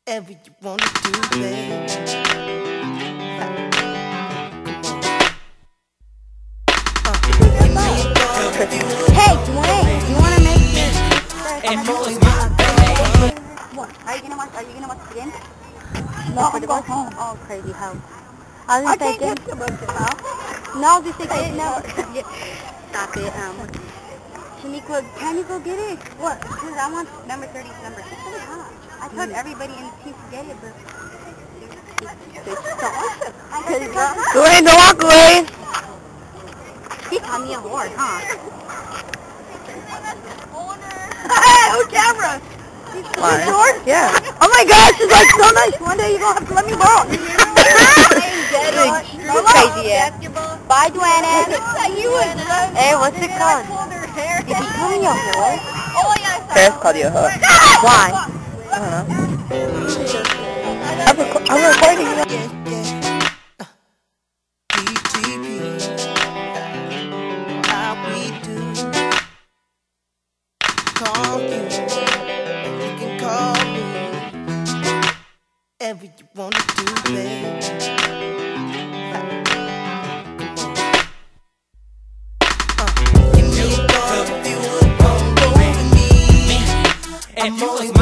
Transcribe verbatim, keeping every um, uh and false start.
Whatever you wanna do, baby. Hey, Dewayne, you wanna make this? What? Are you gonna watch? Are you gonna watch the game? No, I'm going home. Oh, crazy how? I was gonna say game. No, just say it. No. Stop it. Um, Shaniqua, can you go get it? What? Cause I want number thirty's number. It's really hot. I told everybody in the team to get it, but it's so awesome. Dewayne, don't walk away. He called me a whore, huh? Hey, camera? Why? Yeah. Oh my gosh, it's like so nice. One day you're gonna have to let me borrow. Crazy ass. Bye, Dewayne. Hey, what's it called? Did he call me a whore? Paris called you a hoe. Why? I don't know. I'm, reco I'm recording. Yeah, yeah. P T P. How we do. Call you. You can call me. Whatever you wanna do, baby. Uh, give me a call if you would come over me. I'm always